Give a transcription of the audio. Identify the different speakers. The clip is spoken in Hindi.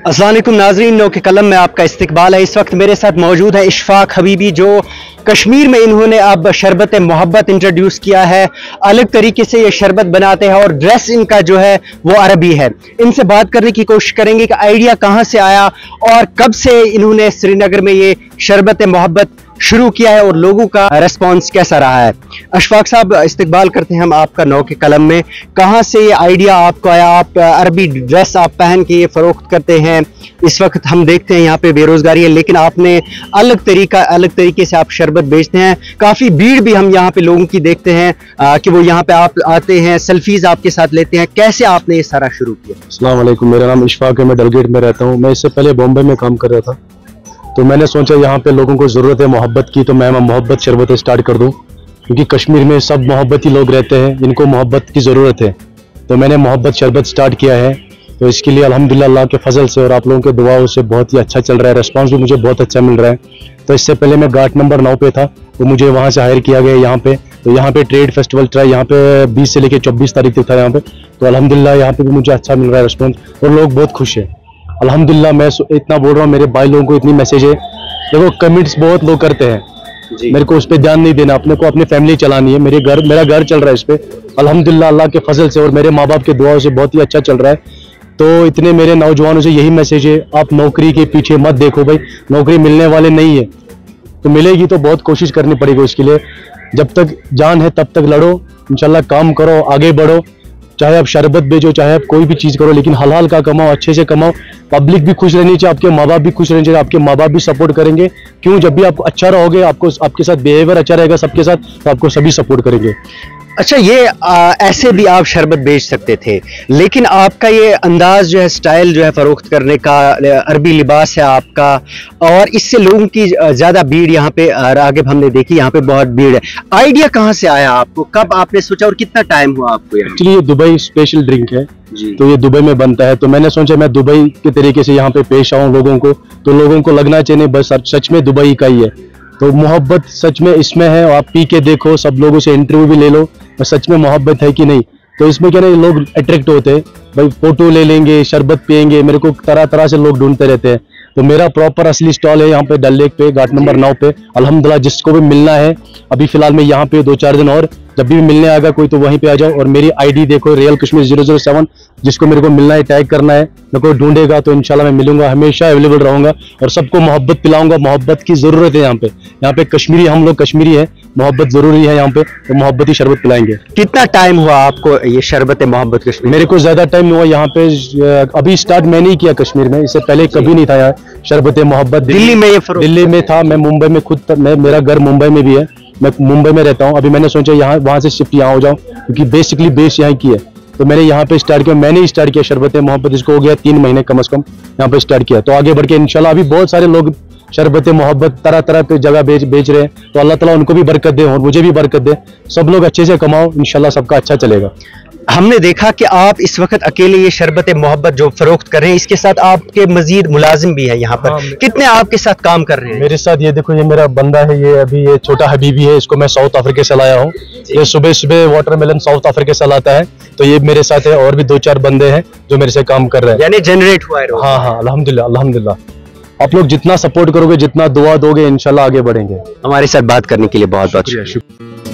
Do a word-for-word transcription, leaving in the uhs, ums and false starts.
Speaker 1: अस्सलाम वालेकुम नाज़रीन, नौ के कलम में आपका इस्तकबाल है। इस वक्त मेरे साथ मौजूद है इशफाक हबीबी, जो कश्मीर में इन्होंने अब शरबत मोहब्बत इंट्रोड्यूस किया है। अलग तरीके से ये शरबत बनाते हैं और ड्रेस इनका जो है वो अरबी है। इनसे बात करने की कोशिश करेंगे कि आइडिया कहाँ से आया और कब से इन्होंने श्रीनगर में ये शरबत मोहब्बत शुरू किया है और लोगों का रिस्पांस कैसा रहा है। अशफाक साहब, इस्तकबाल करते हैं हम आपका नौ के कलम में। कहाँ से ये आइडिया आपको आया? आप अरबी ड्रेस आप पहन के ये फरोख्त करते हैं। इस वक्त हम देखते हैं यहाँ पे बेरोजगारी है, लेकिन आपने अलग तरीका अलग तरीके से आप शरबत बेचते हैं। काफ़ी भीड़ भी हम यहाँ पे लोगों की देखते हैं आ, कि वो यहाँ पे आप आते हैं, सेल्फीज आपके साथ लेते हैं। कैसे आपने ये सारा शुरू किया?
Speaker 2: अस्सलाम वालेकुम, मेरा नाम इशफाक है, मैं डलगेट में रहता हूँ। मैं इससे पहले बॉम्बे में काम कर रहा था, तो मैंने सोचा यहाँ पे लोगों को ज़रूरत है मोहब्बत की, तो मैं मोहब्बत शरबत स्टार्ट कर दूँ, क्योंकि कश्मीर में सब मोहब्बती लोग रहते हैं, इनको मोहब्बत की ज़रूरत है। तो मैंने मोहब्बत शरबत स्टार्ट किया है। तो इसके लिए अल्हम्दुलिल्लाह अल्लाह के फजल से और आप लोगों के दुआओं से बहुत ही अच्छा चल रहा है। रिस्पांस भी मुझे बहुत अच्छा मिल रहा है। तो इससे पहले मैं घाट नंबर नौ पे था, तो मुझे वहाँ से हायर किया गया यहाँ पे। तो यहाँ पे ट्रेड फेस्टिवल ट्राई यहाँ पे बीस से लेकर चौबीस तारीख तक था यहाँ पे। तो अल्हम्दुलिल्लाह यहाँ पे भी मुझे अच्छा मिल रहा है रिस्पॉन्स, और लोग बहुत खुश है। अल्हम्दुलिल्लाह मैं इतना बोल रहा हूँ, मेरे भाई लोगों को इतनी मैसेज है। देखो, कमेंट्स बहुत लोग करते हैं, मेरे को उस पर ध्यान नहीं देना, अपने को अपनी फैमिली चलानी है। मेरे घर मेरा घर चल रहा है इस पे, अल्हम्दुलिल्लाह अल्लाह के फजल से और मेरे माँ बाप के दुआओं से बहुत ही अच्छा चल रहा है। तो इतने मेरे नौजवानों से यही मैसेज है, आप नौकरी के पीछे मत देखो भाई, नौकरी मिलने वाले नहीं है, तो मिलेगी तो बहुत कोशिश करनी पड़ेगी उसके लिए। जब तक जान है तब तक लड़ो, इंशाल्लाह काम करो, आगे बढ़ो। चाहे आप शरबत बेचो, चाहे आप कोई भी चीज़ करो, लेकिन हलाल का कमाओ, अच्छे से कमाओ। पब्लिक भी खुश रहनी चाहिए, आपके माँ बाप भी खुश रहने चाहिए, आपके माँ बाप भी सपोर्ट करेंगे। क्यों? जब भी आप अच्छा रहोगे, आपको आपके साथ बिहेवियर अच्छा रहेगा सबके साथ, तो आपको सभी सपोर्ट करेंगे।
Speaker 1: अच्छा, ये आ, ऐसे भी आप शरबत बेच सकते थे, लेकिन आपका ये अंदाज जो है, स्टाइल जो है फरोख्त करने का, अरबी लिबास है आपका, और इससे लोगों की ज़्यादा भीड़ यहाँ पे आगे हमने देखी, यहाँ पे बहुत भीड़ है। आइडिया कहाँ से आया आपको? कब आपने सोचा और कितना टाइम हुआ आपको?
Speaker 2: एक्चुअली ये दुबई स्पेशल ड्रिंक है जी, तो ये दुबई में बनता है। तो मैंने सोचा मैं दुबई के तरीके से यहाँ पे पेश आऊँ लोगों को, तो लोगों को लगना चाहिए बस सच में दुबई का ही है। तो मोहब्बत सच में इसमें है, आप पी के देखो, सब लोगों से इंटरव्यू भी ले लो, और सच में मोहब्बत है कि नहीं। तो इसमें क्या नहीं, लोग अट्रैक्ट होते हैं भाई, फोटो ले लेंगे, शरबत पियेंगे, मेरे को तरह तरह से लोग ढूंढते रहते हैं। तो मेरा प्रॉपर असली स्टॉल है यहाँ पे डल लेक पे, घाट नंबर नौ पे। अल्हम्दुलिल्लाह जिसको भी मिलना है, अभी फिलहाल मैं यहाँ पे दो चार दिन और, जब भी मिलने आएगा कोई तो वहीं पे आ जाओ। और मेरी आईडी देखो, real Kashmir zero zero seven, जिसको मेरे को मिलना है टैग करना है, मेरे को ढूंढेगा तो इंशाल्लाह मैं मिलूंगा, हमेशा अवेलेबल रहूंगा और सबको मोहब्बत पिलाऊंगा। मोहब्बत की जरूरत है यहाँ पे, यहाँ पे कश्मीरी, हम लोग कश्मीरी है, मोहब्बत जरूरी है यहाँ पे, तो मोहब्बत ही शरबत पिलाएंगे।
Speaker 1: कितना टाइम हुआ आपको ये शरबत मोहब्बत कश्मीर?
Speaker 2: मेरे को ज्यादा टाइम नहीं हुआ यहाँ पे, अभी स्टार्ट मैंने ही किया कश्मीर में, इससे पहले कभी नहीं था यार शरबत मोहब्बत।
Speaker 1: दिल्ली में ये
Speaker 2: दिल्ली में था, मैं मुंबई में खुद, मैं मेरा घर मुंबई में भी है, मैं मुंबई में रहता हूँ। अभी मैंने सोचा यहाँ वहाँ से शिफ्ट यहाँ हो जाऊँ, क्योंकि बेसिकली बेस यहाँ की है। तो मैंने यहाँ पे स्टार्ट किया, मैंने ही स्टार्ट किया शरबत मोहब्बत, इसको हो गया तीन महीने कम से कम यहाँ पे स्टार्ट किया। तो आगे बढ़ के इंशाल्लाह अभी बहुत सारे लोग शरबत मोहब्बत तरह तरह पे जगह बेच बेच रहे हैं। तो अल्लाह ताला उनको भी बरकत दे और मुझे भी बरकत दे, सब लोग अच्छे से कमाओ, इंशाल्लाह सबका अच्छा चलेगा।
Speaker 1: हमने देखा कि आप इस वक्त अकेले ये शरबत मोहब्बत जो फरोख्त कर रहे हैं, इसके साथ आपके मजीद मुलाजिम भी है यहाँ पर। हाँ, कितने आपके साथ काम कर रहे हैं?
Speaker 2: मेरे साथ ये देखो, ये मेरा बंदा है, ये अभी ये छोटा हबीबी है, इसको मैं साउथ अफ्रीका से लाया हूँ। ये सुबह सुबह वाटरमेलन साउथ अफ्रीका से लाता है, तो ये मेरे साथ है। और भी दो चार बंदे हैं जो मेरे से काम कर रहे हैं,
Speaker 1: यानी जनरेट हुआ है।
Speaker 2: हाँ हाँ, अल्हम्दुलिल्लाह अल्हम्दुलिल्लाह। आप लोग जितना सपोर्ट करोगे, जितना दुआ दोगे, इंशाल्लाह आगे बढ़ेंगे।
Speaker 1: हमारे साथ बात करने के लिए बहुत बहुत शुक्रिया।